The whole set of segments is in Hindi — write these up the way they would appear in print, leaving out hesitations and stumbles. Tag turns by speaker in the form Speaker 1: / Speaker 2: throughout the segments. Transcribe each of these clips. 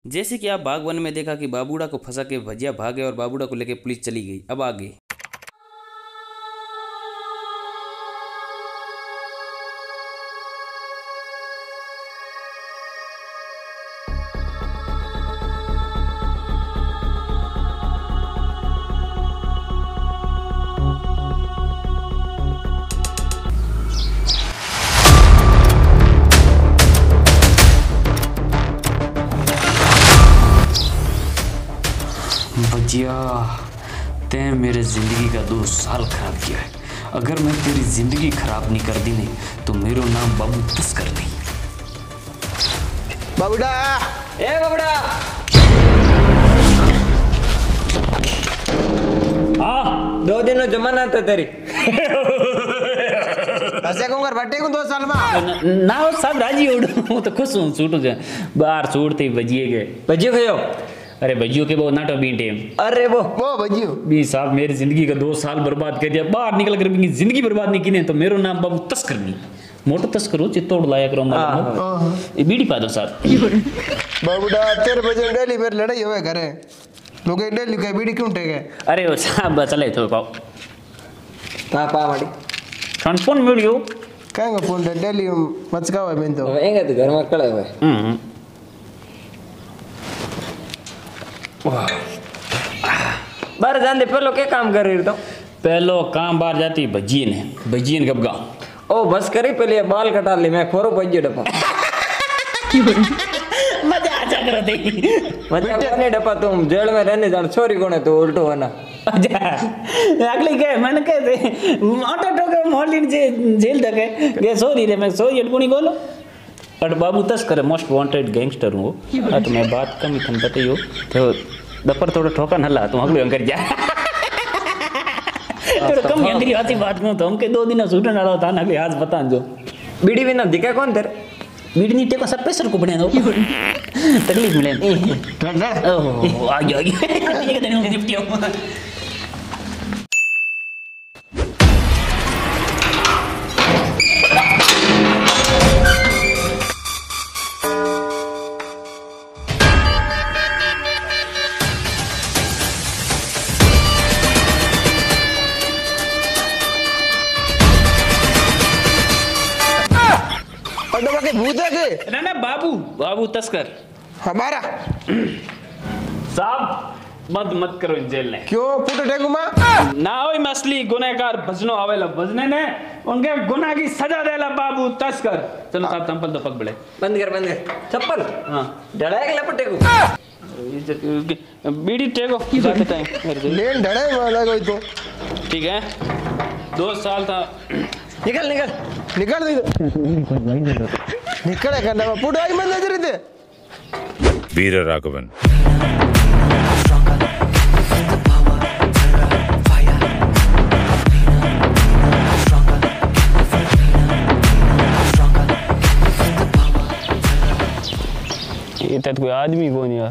Speaker 1: जैसे कि आप भाग 1 में देखा कि बाबूड़ा को फंसा के भजिया भागे और बाबूड़ा को लेके पुलिस चली गई। अब आगे भजिया, तैं मेरे जिंदगी का 2 साल खराब किया है। अगर मैं तेरी जिंदगी खराब नहीं कर दी नहीं तो मेरा नाम बाबू तस्कर नहीं।
Speaker 2: बाबूड़ा,
Speaker 1: ए बाबूड़ा,
Speaker 3: हाँ 2 दिन जमाना था तेरी।
Speaker 2: ऐसे कहूँगा बट्टे को 2 साल में
Speaker 1: ना हो सब राजी हो तो खुश हूँ। छूट जाए बाहर छूटते भजिए गए।
Speaker 3: भजियो खाओ।
Speaker 1: अरे भजियो के वो नाटो बीटे।
Speaker 3: अरे वो
Speaker 2: भजियो
Speaker 1: भी साहब मेरी जिंदगी का 2 साल बर्बाद कर दिया। बाहर निकल कर मेरी जिंदगी बर्बाद नहीं की तो मेरा नाम बाबू तस्कर नहीं। मोटो तस्कर हो चित्तौड़ लाया करो ये बीड़ी पा दो साहब।
Speaker 2: बाबूड़ा तेरे वजह डेली मेरी लड़ाई होवे घरे। लोग डेली के बीड़ी क्यों टेके?
Speaker 1: अरे वो साहब चले तो पाओ
Speaker 3: पा माड़ी
Speaker 1: फोन मिलियो
Speaker 2: कहेंगे फोन डेली मचका है मैं तो
Speaker 3: एंगे तो घर में कड़े हुए। बाहर जाने पहलो क्या काम कर रही तो?
Speaker 1: पहलो काम बाहर जाती भजिए ने कब गाँव।
Speaker 3: ओ बस करी पहले बाल कटा ली मैं खोरो भजियो डपा।
Speaker 1: मजा आ जा कर दे।
Speaker 3: मजा नहीं डपा तुम जेल में रहने जान छोरी कोने तो उल्टो है ना।
Speaker 1: अगली के मैंने कहते ऑटो टोके मोहल्ली जेल तक है सॉरी रे मैं सॉरी अटकुनी बोलो। बट बाबू तस्कर मोस्ट वांटेड गैंगस्टर हूँ। तो मैं बात कम ही थन पता ही हो तो दपर थोड़ा ठोका न ला तुम अगले अंकर जा थोड़ा कम अंगरी आती बात में तो हमके 2 दिन सूटन वाला था ना अगले आज बता जो
Speaker 3: बीड़ी बिना दिखा कौन तेरे?
Speaker 1: बीड़ी नहीं टेको सब पैसर को बने दो तकलीफ मिले। ओह आ गया ये कहते हैं निपटी हो।
Speaker 2: के भूत है के
Speaker 1: ना बाबू तस्कर
Speaker 2: हमारा
Speaker 1: साहब मत करो जेल ने।
Speaker 2: क्यों पुट टेकू मां
Speaker 1: ना होई मसली गुनहगार भजनो आवेला भजने ने उनके गुनाह की सजा देला बाबू तस्कर। चलो साहब चंपल तो पग बड़े
Speaker 3: बंद कर चप्पल। हां डड़ा के लपटे को
Speaker 1: बीड़ी टेको जाते टाइम
Speaker 2: लेन डड़े वाला कोई तो
Speaker 1: ठीक है 2 साल था।
Speaker 3: निकल
Speaker 2: निकले करना पुट आई मन नजर दे
Speaker 4: वीर राघवन।
Speaker 1: ये तो कोई आदमी कौन यार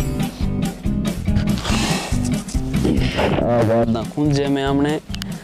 Speaker 1: ना खुंजे में हमने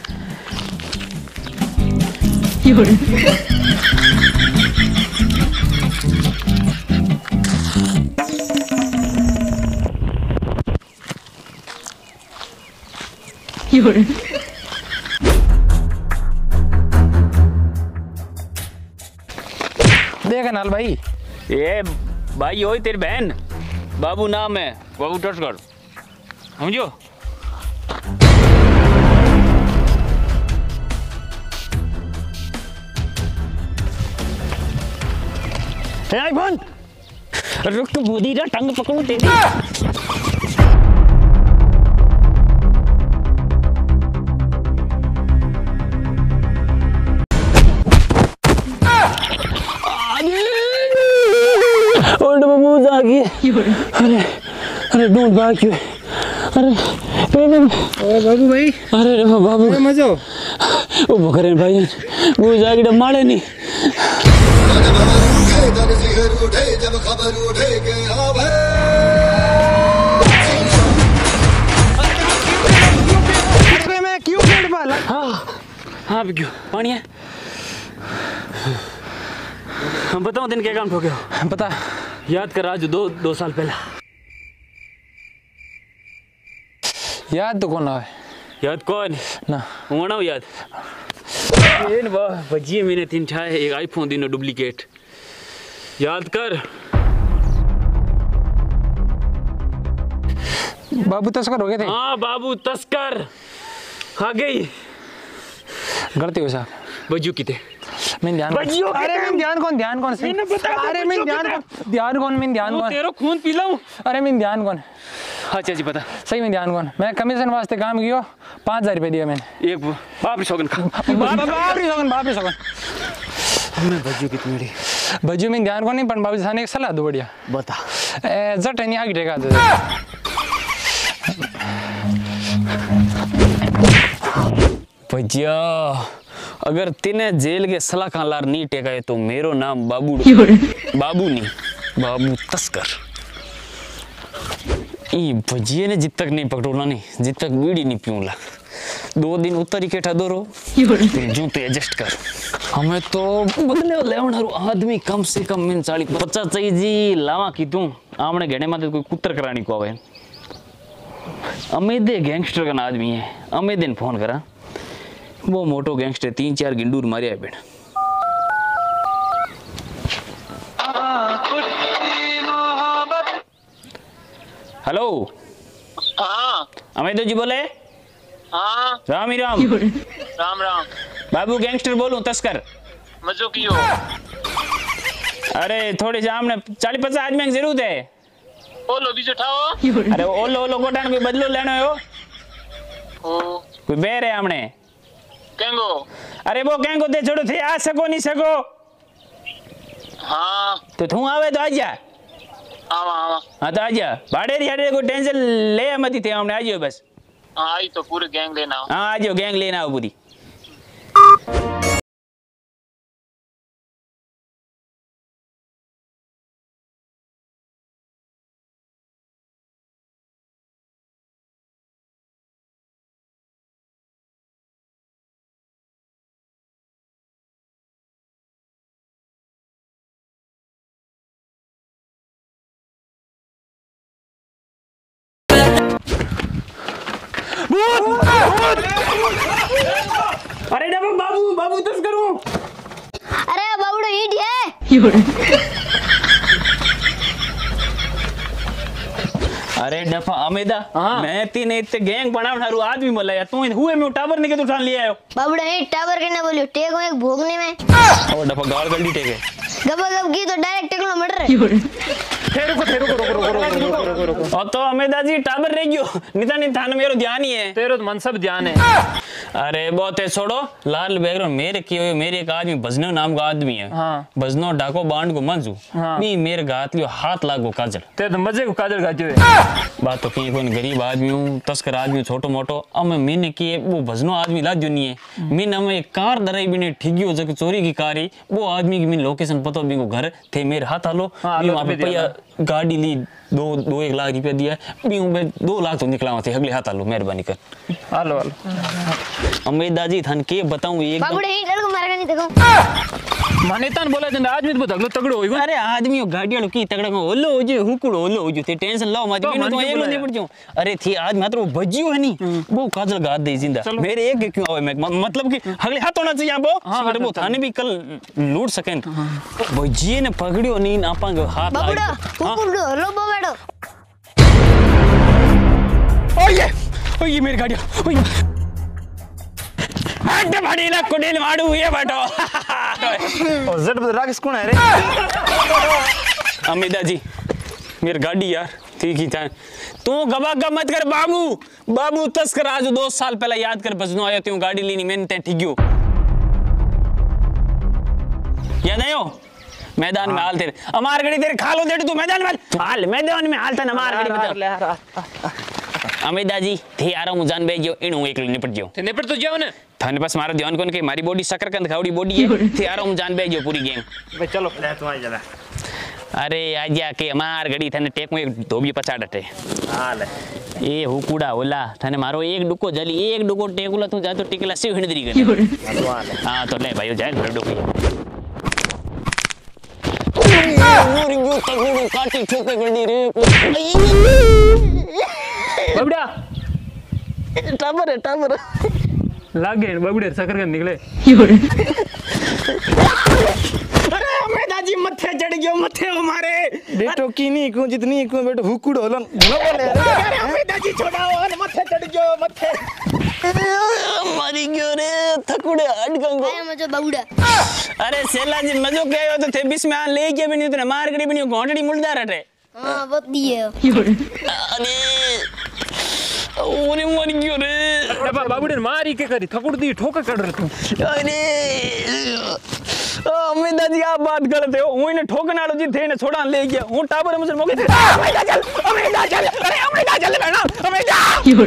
Speaker 2: देख नाल भाई
Speaker 1: ये भाई हो तेरी बहन बाबू नाम है बाबू तस्कर समझो। फोन रुक तो बूदी रा टंग पकड़ू तेरी। अरे ढूंढ भाग क्यों? अरे
Speaker 2: बाबू भाई
Speaker 1: अरे बाबू
Speaker 2: मजो
Speaker 1: वो बकरे भाई वो जाके मारे नहीं। जब खबर उठे के
Speaker 2: मैं क्यों पेड़ पाला?
Speaker 1: हाँ क्यों पानी है बताओ दिन क्या काम ठोके हो?
Speaker 2: बता
Speaker 1: याद कर आज 2 साल पहला
Speaker 5: याद तो कौन है
Speaker 1: याद कौन
Speaker 5: ना
Speaker 1: होना हो याद एन वाह भजिए मैंने 3 छाए एक आईफोन दिनो डुप्लीकेट याद कर
Speaker 5: बाबू तस्कर हो गए थे
Speaker 1: हाँ बाबू तस्कर आ गई
Speaker 5: गलती हो साहब
Speaker 1: बजियो किते
Speaker 5: मैं ध्यान
Speaker 1: बजियो
Speaker 5: अरे मैं ध्यान कौन सही अरे मैं ध्यान कौन
Speaker 1: तेरा खून पी लाऊं
Speaker 5: अरे मैं ध्यान कौन
Speaker 1: अच्छा जी पता
Speaker 5: सही में ध्यान कौन मैं कमीशन वास्ते काम किया 5,000 रुपये दिया मैंने
Speaker 1: एक बाप रे सौगन खा
Speaker 5: बाप रे सगन
Speaker 1: मैं बजियो कितनी मेरी
Speaker 5: बजू में ध्यान कौन नहीं पण बाबू थाने एक सलाह दो बढ़िया
Speaker 1: बता
Speaker 5: जट नहीं आगे टेका दे
Speaker 1: भजिया अगर तिने जेल के सलाह खानलार नहीं टेका तो मेरो नाम बाबू नहीं बाबू तस्कर ई भजिए ने जित तक नहीं पकड़ोला नहीं जित तक बीड़ी नहीं पीऊला 2 दिन उतर ही केठा दोरो जो तो एडजस्ट कर हमें तो बदले लेवनारू आदमी कम से कम में 40-50 चाहिए जी लावा की तू आमने घेने माते कोई कुतर करानी को आवे अमेदे गैंगस्टर का आदमी है अमेदे ने फोन करा वो मोटो गैंगस्टर 3-4 गिंडूर मारिया है बेटा हेलो
Speaker 6: हाँ
Speaker 1: अमेदो जी बोले
Speaker 6: हाँ
Speaker 1: राम ही राम
Speaker 6: राम राम
Speaker 1: बाबू गैंगस्टर बोलूं तस्कर
Speaker 6: मजो कियो
Speaker 1: अरे थोड़ी सी आमने 40-50 आदमी की जरूरत है
Speaker 6: ओलो बीजो ठाओ
Speaker 1: अरे ओलो कोटान कोई बदलो लेनो है
Speaker 6: ओ
Speaker 1: कोई बेर है हमने
Speaker 6: केंगो
Speaker 1: अरे वो केंगो दे छोड़ो थे आ सको नहीं सको
Speaker 6: हाँ
Speaker 1: तो तू आवे तो आजा
Speaker 6: आवा आवा
Speaker 1: हाँ तो आजा भाड़े रिहाड़े कोई टेंशन ले मत थे हमने आजियो बस
Speaker 6: हाँ आई तो पूरे गैंग लेना
Speaker 1: हाँ आजियो गैंग लेना हो पूरी अरे डबो बाबू तस्कर हूँ
Speaker 7: अरे बाबूड़ा ईट है
Speaker 1: अरे डफा अमेदा मैं तीन इतने गैंग बनावनारू आदमी मलाया तू हुए में टावर निके उठान ले आयो
Speaker 7: बाबूड़ा ईट टावर के ना बोलियो टेक में एक भोगने में
Speaker 1: और डफा गाल गल्ली टेके
Speaker 7: गब की तो डायरेक्ट टेकलो मर्डर
Speaker 1: और तो अमेदा जी टावर रह गयो निता नहीं थाने मेरो ध्यान ही है
Speaker 3: तेरो तो मन सब ध्यान है
Speaker 1: अरे बहुत है छोड़ो लाल बैकग्राउंड मेरे की मेरे एक आदमी भजनो नाम का आदमी है
Speaker 3: हाँ।
Speaker 1: भजनो डाको बांड को मंजू
Speaker 3: हाँ।
Speaker 1: नहीं मेरे गात लियो हाथ लागो काजल
Speaker 3: ते तो मजे को काजल गाजो है
Speaker 1: बात तो की कोई गरीब आदमी हूँ तस्कर आदमी छोटो मोटो अब मैंने की वो भजनो आदमी लाजो नहीं है मैंने हमें एक कार दराई भी नहीं ठिगी हो जाके चोरी की कार ही वो आदमी की मैंने लोकेशन पता भी को घर थे मेरे हाथ आलो वहाँ पे पैया गाड़ी ली 2-1 लाख रुपया दिया भी मैं 2 लाख तो निकला थे अगले हाथ आलो मेहरबानी कर
Speaker 3: हालो हालो
Speaker 1: अम्मे दादी थान के बताऊं एक
Speaker 7: बाबूड़ा ईट लड़को मारेगा नहीं देखो
Speaker 3: माने तान बोला जंदा आदमी तो तगड़ो तगड़ो होइगो
Speaker 1: अरे आदमी गाड़ी वालों की तगड़ा को ओलो हो जे हुकुड़ो ओलो हो जे ते टेंशन लो मत मैंने तो एक नहीं पड़ जाऊं अरे थी आज मात्र वो भजियो है नहीं वो काजल गाद दे जिंदा मेरे एक क्यों आवे मैं मतलब कि अगले हाथ होना चाहिए आपको वो थाने भी कल लूट सकें भजिए ने पकड़ियो नहीं नापांगे हाथ
Speaker 7: बाबूड़ा हुकुड़ो लो बैठो
Speaker 1: ओए मेरी गाड़ी ओए हट भाड़ी ना कोडेल मारू ये बैठो
Speaker 3: और जट राकेश कौन है रे
Speaker 1: अमिता जी मेरी गाड़ी यार ठीक ही था तू गबा मत कर बाबू तस्कर आज 2 साल पहले याद कर बजनो आया तू गाड़ी लेनी मैंने ते ठीक हो याद आयो मैदान में हाल तेरे हमार गाड़ी तेरे खालो दे तू मैदान में हाल था हमार गाड़ी में अमिता जी थे आ रहा हूं जान बेजो इणो एक निपट जाओ
Speaker 3: ते निपट तो जाओ ना
Speaker 1: थाने पास मारा ध्यान कोन के मारी बॉडी शकरकंद खावड़ी बॉडी है थे आ रहा हूं जान बेजो पूरी गैंग
Speaker 3: भाई चलो ले तू आ जा
Speaker 1: अरे आजा के हमार गाड़ी थाने टेक में एक धोबी पछाड़ हटे
Speaker 3: हाल
Speaker 1: ए हुकुड़ा ओला थाने मारो एक डुको जली एक डुको टेकुला तू जा तो टिकला से हिंदरी गने हां तो ले भाई जा घर डुको मोरी गयो तगड़ी काटी ठोके गंडी रे
Speaker 3: बाबूड़ा
Speaker 1: टावर है टावर
Speaker 5: लाग गए बाबूडे सकर के निकले।
Speaker 1: अरे हमें दादी मथे चढ़ गयो मथे हमारे
Speaker 2: बेटो की नहीं को जितनी को बेटो हुकुड़ होलन न बोले
Speaker 1: अरे हमें दादी छोड़ाओ और मथे चढ़ गयो मथे मरी गयो रे थकुड़े हट गंगो
Speaker 7: आया मजो बाबूड़ा।
Speaker 1: अरे सेला जी मजो कयो तो थे बीच में आ ले के भी नहीं तने मार करी भी नहीं घोंटड़ी मुलदार हटे
Speaker 7: हाँ वो दिए।
Speaker 1: अरे ओरे मर गयो रे
Speaker 5: बाबूडे मारी के करी थकुड़ दी ठोका कर रहे तू।
Speaker 1: अरे हमें दादी आप बात करते हो हूं इने ठोकन वालो जी थे ने छोड़ा ले गया हूं टाबर मुझे मौके हमें दा चल अरे हमें दा चल बेटा हमें दा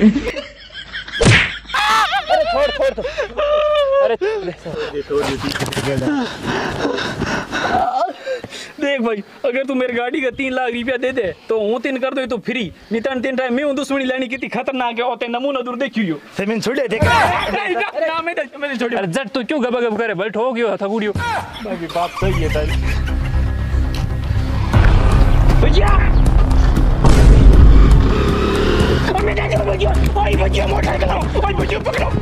Speaker 5: अरे छोड़ तो अरे
Speaker 1: देख भाई अगर तू मेरी गाड़ी का 3 लाख रुपया दे दे तो हूं तीन कर दो तो फ्री नितन तीन टाइम मैं हूं दुश्मनी लेनी कितनी खतरनाक है होते नमूना दूर देखियो
Speaker 2: सेमिन छोड़े देख
Speaker 1: ना मैं छोड़
Speaker 5: अरे जट तू क्यों गबगब करे भाई ठोक गयो थकुड़ियो।
Speaker 1: बाकी बात सही है तारी भैया हमें दा चल भैया ओए भैया मोटर चलाओ ओए भैया पकड़ो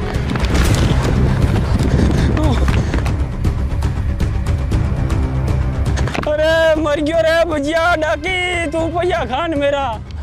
Speaker 1: अरे मर गयो रे भैया डाकी तू भैया खान मेरा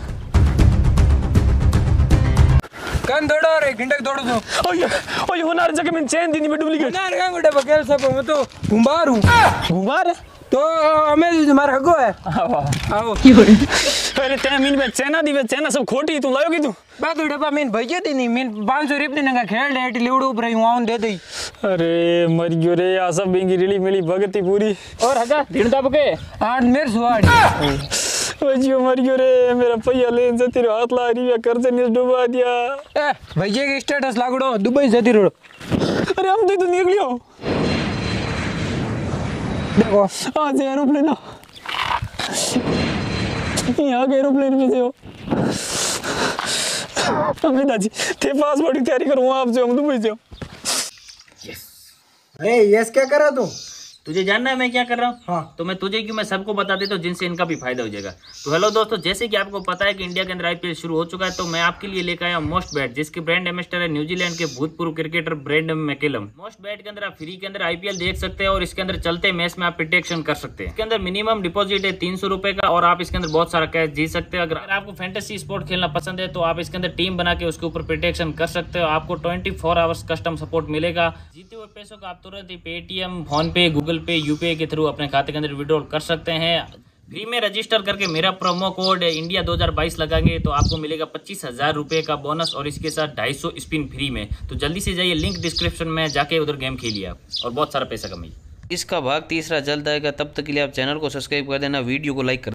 Speaker 5: कन दौड़ो रे घंटे दौड़ो तो
Speaker 1: ओए ओए होनार जगह में चैन दी में डुप्लीकेट
Speaker 5: ना रे गुडे बकेल सब मैं तो घुमार हूं
Speaker 1: घुमार
Speaker 5: तो हमें तुम्हारा हगो है आओ
Speaker 1: अरे ते मीन में चैना दी चैना सब खोटी तू लायो की तू
Speaker 5: बात डब्बा मीन भैया दी नहीं मीन 500 रुपए नंगा खेल लेट लिवड़ो ऊपर यूं आऊं दे दई।
Speaker 1: अरे मर गयो रे आ सब बेंगी रिली मिली भगती पूरी
Speaker 5: और हगा दिन दब के आठ मेर सुवाड़ी
Speaker 1: भैया मर गयो रे मेरा पैया लेन से तेरे हाथ ला रही है कर्ज ने डुबा दिया
Speaker 5: ए भैया के स्टेटस लागड़ो दुबई जती रोड।
Speaker 1: अरे हम तो निकलियो
Speaker 5: देखो
Speaker 1: आज एरोप्लेन यहाँ के एरोप्लेन में से हो हमें दादी थे पासपोर्ट की तैयारी करूँ आप जो हम दुबई से
Speaker 2: अरे यस क्या कर रहा तू
Speaker 8: तुझे जानना है मैं क्या कर रहा हूँ? हाँ। तो मैं तुझे क्यों मैं सबको बता देता हूँ जिनसे इनका भी फायदा हो जाएगा। तो हेलो दोस्तों, जैसे कि आपको पता है कि इंडिया के अंदर आईपीएल शुरू हो चुका है, तो मैं आपके लिए लेकर आया मोस्ट बैट, जिसके ब्रांड एम्बेसडर है न्यूजीलैंड के भूतपूर्व cricketer Brendon McCullum. Mostbet के अंदर आप फ्री के अंदर आईपीएल देख सकते हैं और इसके अंदर चलते मैच में आप प्रोटेक्शन कर सकते हैं। इसके अंदर मिनिमम डिपॉजिट है 300 रुपए का और आप इसके अंदर बहुत सारा कैश जीत सकते हैं। अगर आपको फैंटेसी स्पोर्ट खेलना पसंद है तो आप इसके अंदर टीम बना के उसके ऊपर प्रोटेक्शन कर सकते हो। आपको 24 आवर्स कस्टम सपोर्ट मिलेगा। जीते हुए पैसों का आप तुरंत ही Paytm, PhonePe, Google Pay, UPI के थ्रू अपने खाते के अंदर विड्रॉल कर सकते हैं। फ्री में रजिस्टर करके मेरा प्रोमो कोड इंडिया 2022 लगाएंगे तो आपको मिलेगा 25,000 रुपए का बोनस और इसके साथ 250 स्पिन फ्री में। तो जल्दी से जाइए, लिंक डिस्क्रिप्शन में जाके उधर गेम खेलिए आप और बहुत सारा पैसा कमाइए।
Speaker 9: इसका भाग तीसरा जल्द आएगा, तब तक के लिए आप चैनल को सब्सक्राइब कर देना, वीडियो को लाइक कर